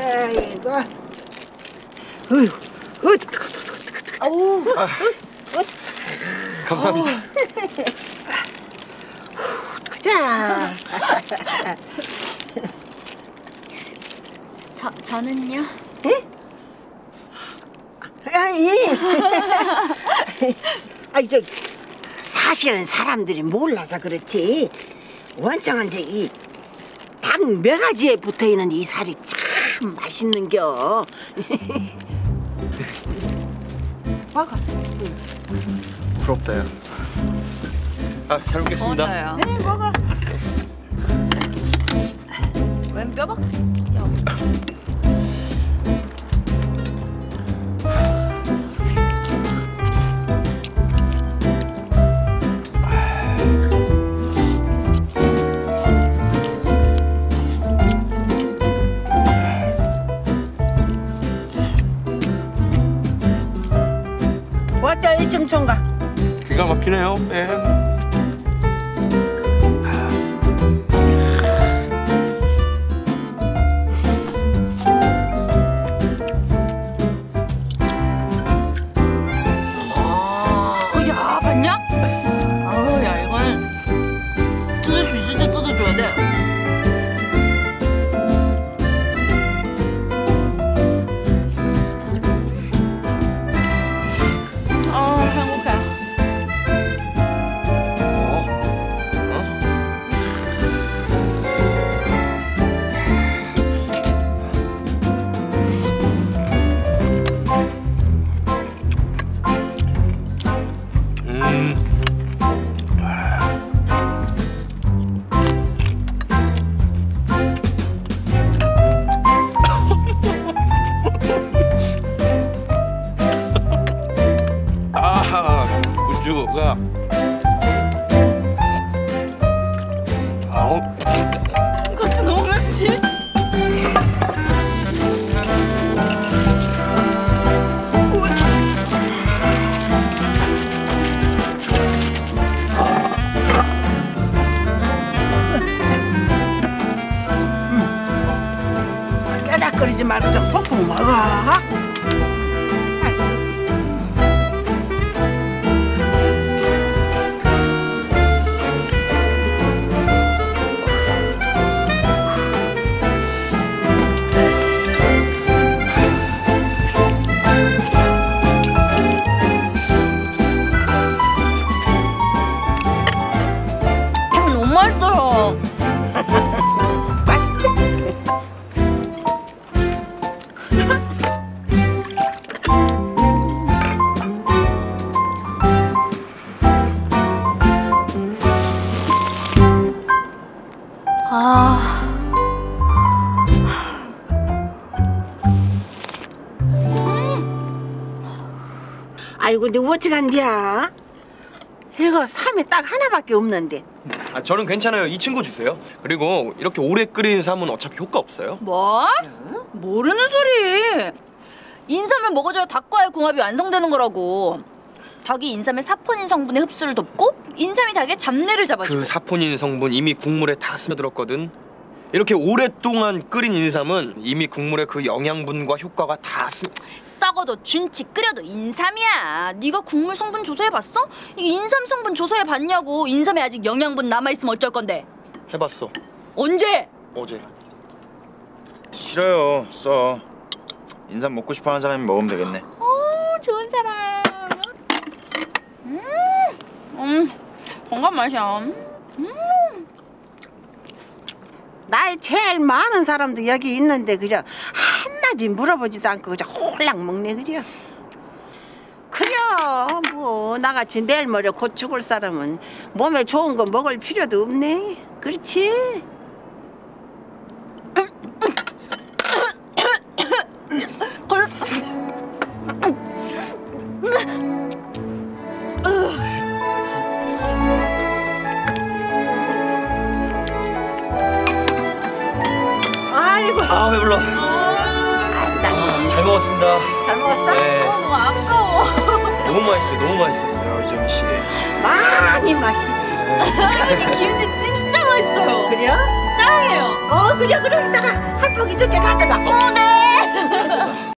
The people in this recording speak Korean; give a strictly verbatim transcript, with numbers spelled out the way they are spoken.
아이고. 어휴, 어, 어우. 아, 감사합니다. 자. 저 저는요? 예? 아, 예. 아이 저 사실은 사람들이 몰라서 그렇지. 원장은 이제 이 닭 몇 가지에 붙어 있는 이 살이 참 맛있는겨. 먹어. 부럽다, 야. 아, 잘 먹겠습니다. 고마워요. 네, 먹어. 웬 뼈박? 왔다 이 청천가. 기가 막히네요. 예. 야, 봤냐? 아우, 야, 이건 뜯을 수 있을 때 뜯어줘야 돼. 아, 행복해. 어? 어? 음. 아, 우주가. 아우. 고추 너무 맵지? 깨닥거리지 말고 좀 푹푹 먹어. 음, 너무 맛있어요. 맛있지? 아. 아이고 근데 어찌간디야? 이거 삼에 딱 하나밖에 없는데. 아, 저는 괜찮아요. 이 친구 주세요. 그리고 이렇게 오래 끓인 쌈은 어차피 효과 없어요. 뭐? 모르는 소리. 인삼을 먹어줘야 닭과의 궁합이 완성되는 거라고. 닭이 인삼의 사포닌 성분의 흡수를 돕고 인삼이 닭의 잡내를 잡아주고. 그 사포닌 성분 이미 국물에 다 스며들었거든. 이렇게 오랫동안 끓인 인삼은 이미 국물의 그 영양분과 효과가 다 스... 썩어도 준치 끓여도 인삼이야. 네가 국물 성분 조사해봤어? 이게 인삼 성분 조사해봤냐고. 인삼에 아직 영양분 남아있으면 어쩔 건데. 해봤어. 언제? 어제. 싫어요. 써. 인삼 먹고 싶어하는 사람이 먹으면 되겠네. 오, 좋은 사람. 음, 음, 건강 맛이야. 음. 나이 제일 많은 사람도 여기 있는데 그저 한마디 물어보지도 않고 그저 홀랑 먹네 그려. 그래 뭐 나같이 내일 모레 곧 죽을 사람은 몸에 좋은 거 먹을 필요도 없네. 그렇지? 아이고 아, 배불러. 아, 잘 먹었습니다. 잘 먹었어? 네. 어, 너무 아까워. 너무 맛있어요. 너무 맛있었어요, 이정희 씨. 많이 맛있지. 김치 진짜 맛있어요. 그래? 짱이에요. 어 그래 그럼 이따가 한 포기 줄게 가져가. 어, 네.